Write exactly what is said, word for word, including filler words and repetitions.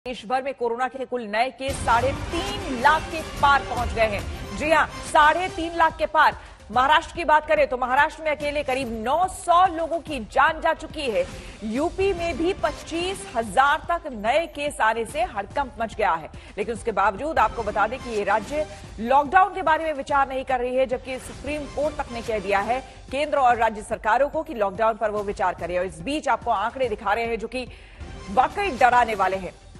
देश भर में कोरोना के कुल नए केस साढ़े तीन लाख के पार पहुंच गए हैं। जी हां, साढ़े तीन लाख के पार। महाराष्ट्र की बात करें तो महाराष्ट्र में अकेले करीब नौ सौ लोगों की जान जा चुकी है। यूपी में भी पच्चीस हजार तक नए केस आने से हड़कंप मच गया है। लेकिन उसके बावजूद आपको बता दें कि ये राज्य लॉकडाउन के बारे में विचार नहीं कर रही है, जबकि सुप्रीम कोर्ट तक ने कह दिया है केंद्र और राज्य सरकारों को कि लॉकडाउन पर वो विचार करें। और इस बीच आपको आंकड़े दिखा रहे हैं जो कि वाकई डराने वाले हैं।